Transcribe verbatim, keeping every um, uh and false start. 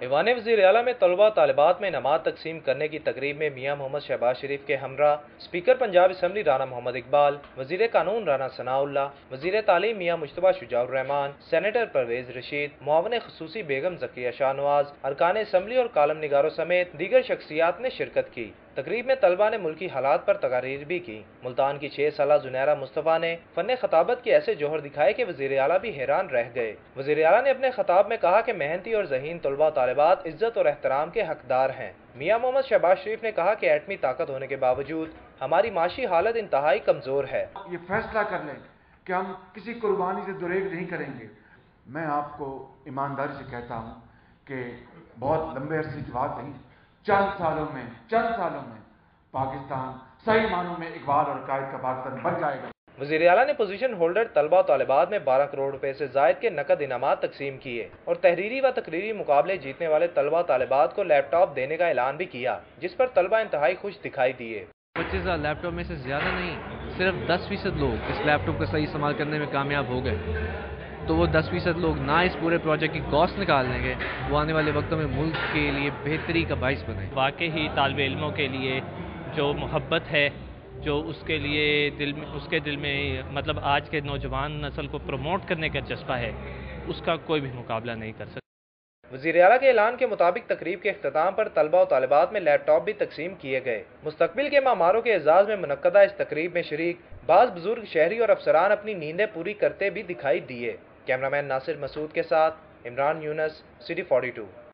ایوان وزیر اعلیٰ میں طلبہ طالبات میں انعامات تقسیم کرنے کی تقریب میں میاں محمد شہباز شریف کے ہمراہ اسپیکر پنجاب اسمبلی رانا محمد اقبال، وزیر قانون رانا ثناء اللہ، وزیر تعلیم میاں مجتبیٰ شجاع الرحمان، سینیٹر پرویز رشید، معاون خصوصی بیگم ذکیہ شاہ نواز، ارکان اسمبلی اور کالم نگاروں سمیت دیگر شخصیات نے شرکت کی۔ تقریب میں طلبہ نے ملکی حالات پر تقاریر بھی کی۔ ملتان کی چھ سالہ زنیرہ مصطفیٰ نے فن خطابت کے ایسے جوہر دکھائے کہ وزیر اعلیٰ بھی حیران رہ گئے۔ وزیر اعلیٰ نے اپنے خطاب میں کہا کہ محنتی اور ذہین طلبہ طالبات عزت اور احترام کے حقدار ہیں۔ میاں محمد شہباز شریف نے کہا کہ ایٹمی طاقت ہونے کے باوجود ہماری معاشی حالت انتہائی کمزور ہے۔ یہ فیصلہ کر لیں کہ ہم کسی قربانی سے دریغ نہیں کریں گے۔ میں آپ کو ایمانداری سے کہتا ہوں کہ بہت لمبے عرصے کی بات نہیں، چند سالوں میں چند سالوں میں پاکستان صحیح معنوں میں اقبال اور قائد کا پاکستان بن جائے گا۔ وزیر اعلیٰ نے پوزیشن ہولڈر طلبہ و طالبات میں بارہ کروڑ روپے سے زائد کے نقد انعامات تقسیم کیے اور تحریری و تقریری مقابلے جیتنے والے طلبہ و طالبات کو لیپ ٹاپ دینے کا اعلان بھی کیا، جس پر طلبہ انتہائی خوش دکھائی دیے۔ پچیس ہزار لیپ ٹاپ میں سے زیادہ نہیں، صرف دس فیصد لوگ اس لیپ ٹاپ کا صحیح استعمال کرنے میں کامیاب ہو گئے، تو وہ دس فیصد لوگ نہ اس پورے پروجیکٹ کی کاسٹ نکال لیں گے، وہ آنے والے وقتوں میں ملک کے لیے بہتری کا باعث بنے۔ واقعی ہی طالب علموں کے لیے جو محبت ہے، جو اس کے لیے دل میں اس کے دل میں مطلب آج کے نوجوان نسل کو پروموٹ کرنے کا جذبہ ہے، اس کا کوئی بھی مقابلہ نہیں کر سکتا۔ وزیر اعلیٰ کے اعلان کے مطابق تقریب کے اختتام پر طلبہ و طالبات میں لیپ ٹاپ بھی تقسیم کیے گئے۔ مستقبل کے معماروں کے اعزاز میں منعقدہ اس تقریب میں شریک بعض بزرگ شہری اور افسران اپنی نیندیں پوری کرتے بھی دکھائی دیے۔ کیمرامین ناصر مسعود کے ساتھ Imran Younis, city forty to.